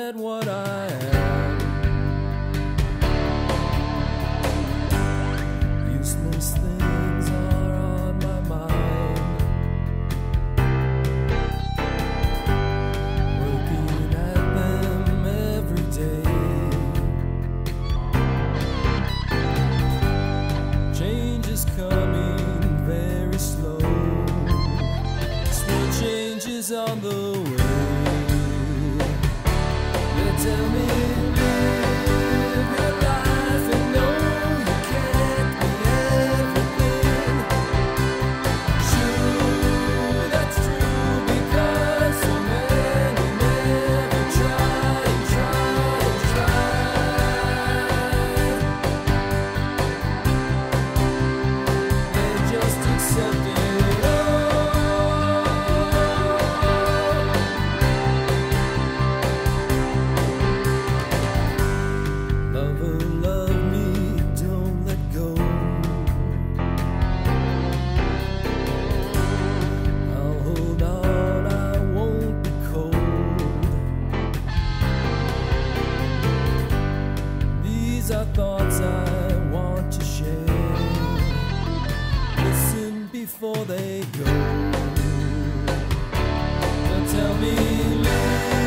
at what I am. Useless things are on my mind, working at them every day. Change is coming very slow, small changes on the way. They tell me live your life and know you can't be everything. Sure, that's true, because so many never try and try and try. They just accept it. Lover, love me, don't let go. I'll hold on, I won't be cold. These are thoughts I want to share. Listen before they go. Don't tell me live